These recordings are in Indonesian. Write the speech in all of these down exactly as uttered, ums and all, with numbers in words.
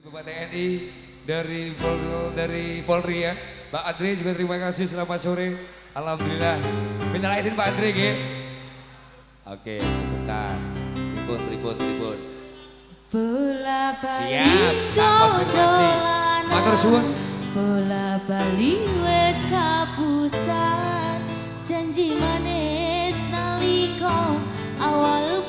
Bapak T N I dari Polri, dari Polri ya, Mbak Andre juga terima kasih, selamat sore. Alhamdulillah. Minta izin Pak Andre ya. Oke, sebentar. Tribun, tribun, tribun. Bola bali siap, tak konfirmasi. Matur suwun. Bola bali wes kapusan, janji manis nalika awal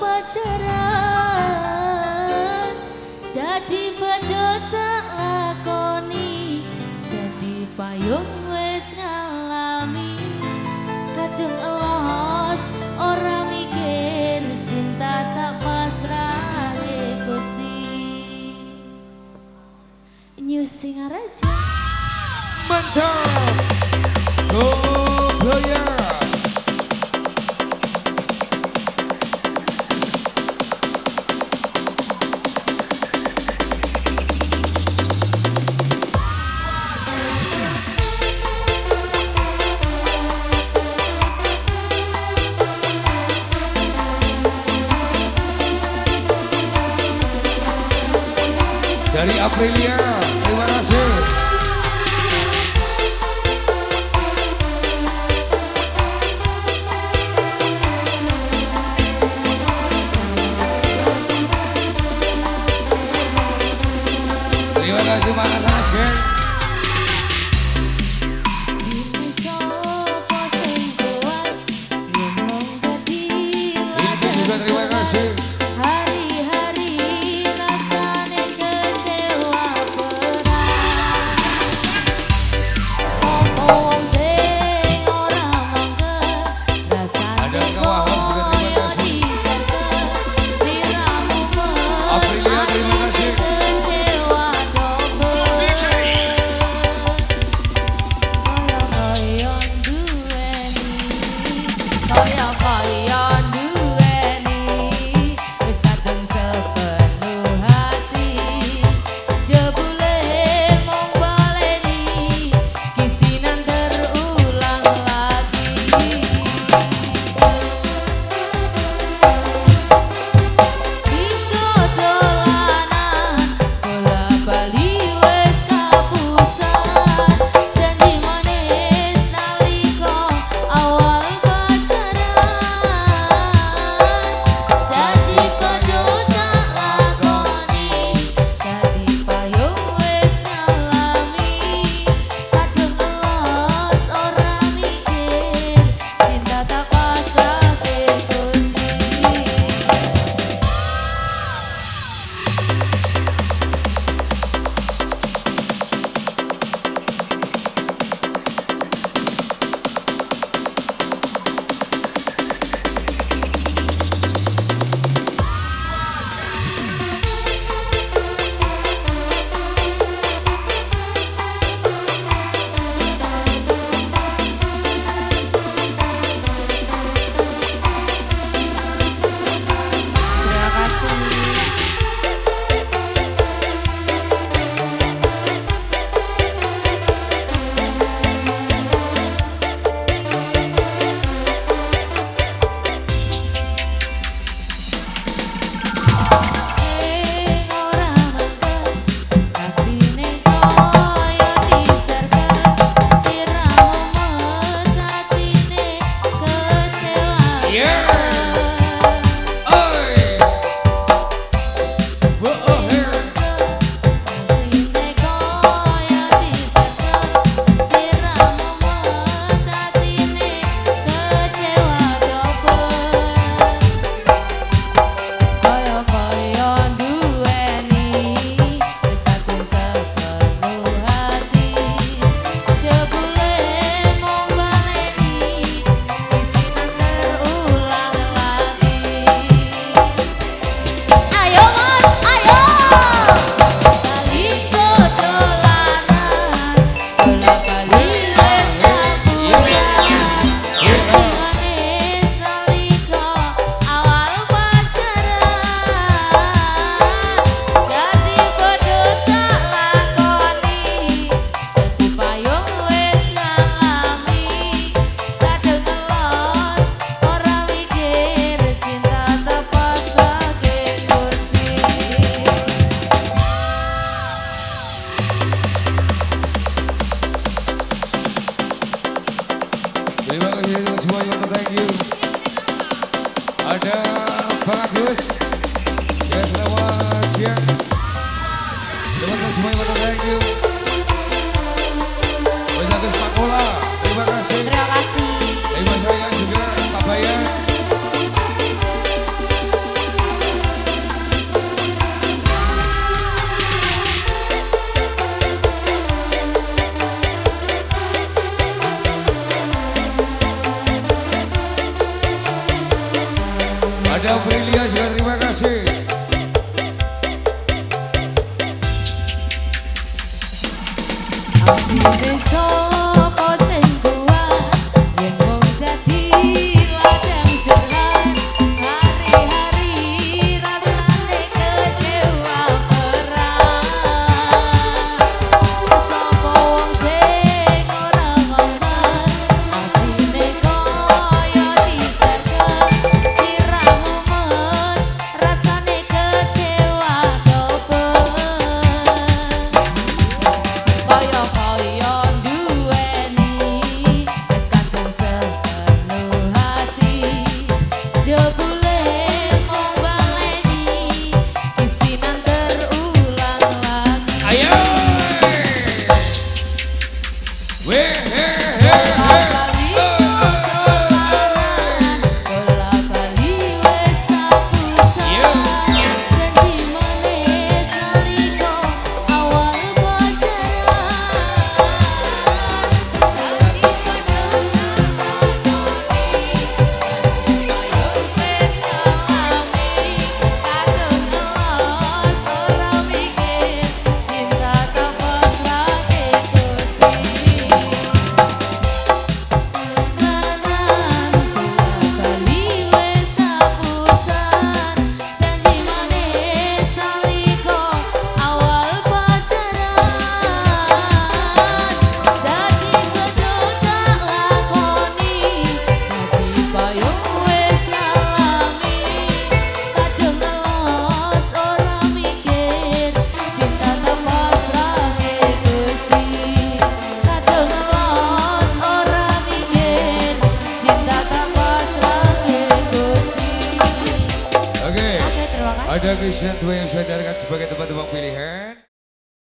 pacaran. Dadi padha tak lakoni, dadi payung wes ngalami. Kadung elos ora mikir, cinta tak pasrah Gusti. New Singer aja. Mantap. Goblaya. Dari Aprilia, terima kasih. Terima kasih Mas Geng. Ini juga terima kasih. Ada Christian dua yang saya darikan sebagai tempat-tempat pilihan.